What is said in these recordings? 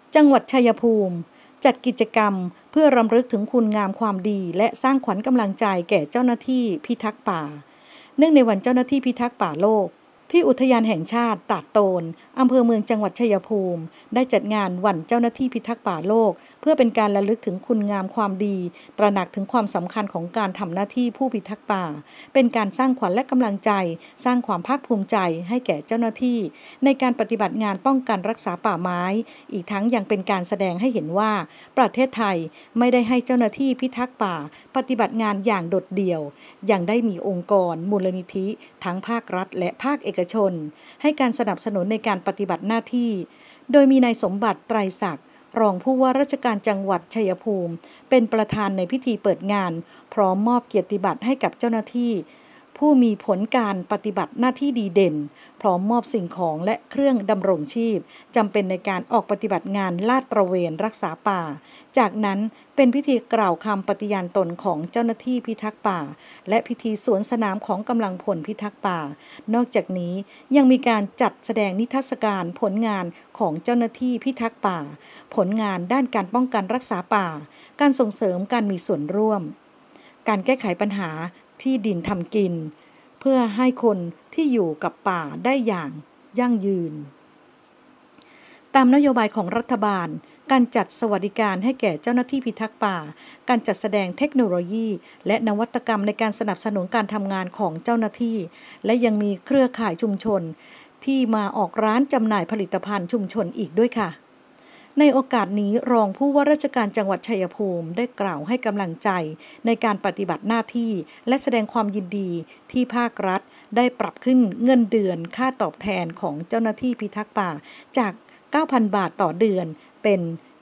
จังหวัดชัยภูมิจัดกิจกรรมเพื่อรำลึกถึงคุณงามความดีและสร้างขวัญกำลังใจแก่เจ้าหน้าที่พิทักษ์ป่าเนื่องในวันเจ้าหน้าที่พิทักษ์ป่าโลกที่อุทยานแห่งชาติตาดโตนอำเภอเมืองจังหวัดชัยภูมิได้จัดงานวันเจ้าหน้าที่พิทักษ์ป่าโลกเพื่อเป็นการระลึกถึงคุณงามความดีตระหนักถึงความสำคัญของการทำหน้าที่ผู้พิทักษ์ป่าเป็นการสร้างขวัญและกำลังใจสร้างความภาคภูมิใจให้แก่เจ้าหน้าที่ในการปฏิบัติงานป้องกันรักษาป่าไม้อีกทั้งยังเป็นการแสดงให้เห็นว่าประเทศไทยไม่ได้ให้เจ้าหน้าที่พิทักษ์ป่าปฏิบัติงานอย่างโดดเดี่ยวยังได้มีองค์กรมูลนิธิทั้งภาครัฐและภาคเอกชนให้การสนับสนุนในการปฏิบัติหน้าที่โดยมีนายสมบัติไตรศักดิ์รองผู้ว่าราชการจังหวัดชัยภูมิเป็นประธานในพิธีเปิดงานพร้อมมอบเกียรติบัตรให้กับเจ้าหน้าที่ผู้มีผลการปฏิบัติหน้าที่ดีเด่นพร้อมมอบสิ่งของและเครื่องดำรงชีพจำเป็นในการออกปฏิบัติงานลาดตระเวนรักษาป่าจากนั้นเป็นพิธีกล่าวคำปฏิญาณตนของเจ้าหน้าที่พิทักษ์ป่าและพิธีสวนสนามของกำลังพลพิทักษ์ป่านอกจากนี้ยังมีการจัดแสดงนิทรรศการผลงานของเจ้าหน้าที่พิทักษ์ป่าผลงานด้านการป้องกันรักษาป่าการส่งเสริมการมีส่วนร่วมการแก้ไขปัญหาที่ดินทำกินเพื่อให้คนที่อยู่กับป่าได้อย่างยั่งยืนตามนโยบายของรัฐบาลการจัดสวัสดิการให้แก่เจ้าหน้าที่พิทักษ์ป่าการจัดแสดงเทคโนโลยีและนวัตกรรมในการสนับสนุนการทำงานของเจ้าหน้าที่และยังมีเครือข่ายชุมชนที่มาออกร้านจำหน่ายผลิตภัณฑ์ชุมชนอีกด้วยค่ะในโอกาสนี้รองผู้ว่าราชการจังหวัดชัยภูมิได้กล่าวให้กำลังใจในการปฏิบัติหน้าที่และแสดงความยินดีที่ภาครัฐได้ปรับขึ้นเงินเดือนค่าตอบแทนของเจ้าหน้าที่พิทักษ์ป่าจาก 9,000 บาทต่อเดือนเป็น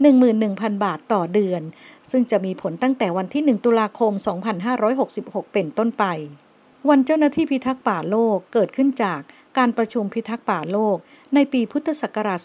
11,000 บาทต่อเดือนซึ่งจะมีผลตั้งแต่วันที่ 1 ตุลาคม 2566 เป็นต้นไปวันเจ้าหน้าที่พิทักษ์ป่าโลกเกิดขึ้นจากการประชุมพิทักษ์ป่าโลกในปีพุทธศักราช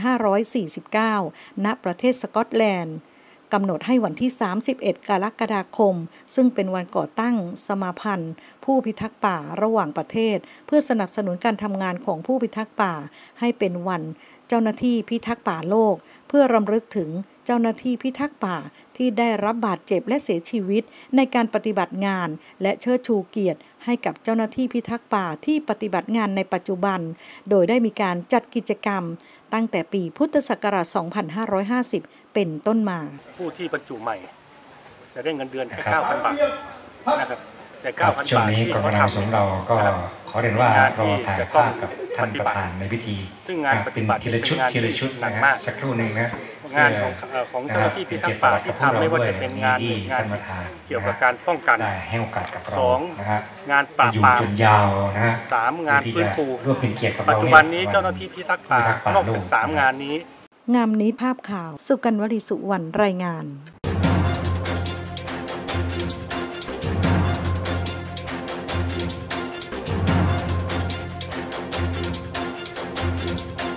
2549 ณ ประเทศสกอตแลนด์กำหนดให้วันที่ 31 กรกฎาคมซึ่งเป็นวันก่อตั้งสมาพันธ์ผู้พิทักษ์ป่าระหว่างประเทศเพื่อสนับสนุนการทำงานของผู้พิทักษ์ป่าให้เป็นวันเจ้าหน้าที่พิทักษ์ป่าโลกเพื่อรำลึกถึงเจ้าหน้าที่พิทักษ์ป่าที่ได้รับบาดเจ็บและเสียชีวิตในการปฏิบัติงานและเชิดชูเกียรติให้กับเจ้าหน้าที่พิทักษ์ป่าที่ปฏิบัติงานในปัจจุบันโดยได้มีการจัดกิจกรรมตั้งแต่ปีพุทธศักราช 2550 เป็นต้นมาผู้ที่บรรจุใหม่จะได้เงินเดือนแค่ 9,000 บาทนะครับแต่ 9,000 บาทที่เขาทำของเราก็ขอเรียนว่ารอถ่ายภาพกับท่านประธานในพิธีซึ่งงานปฏิบัติทีละชุดหนักมากสักครู่หนึ่งนะงานของเจ้าหน้าที่พิทักษ์ป่าที่ทำไม่ว่าจะเป็นงานเกี่ยวกับการป้องกันให้โอกาสกับเรา 2งานปราบปราม3งานฟื้นฟูปัจจุบันนี้เจ้าหน้าที่พิทักษ์ป่านอกจาก3งานนี้งามนี้ภาพข่าวสุกัญญ์ วลีสุวรรณรายงาน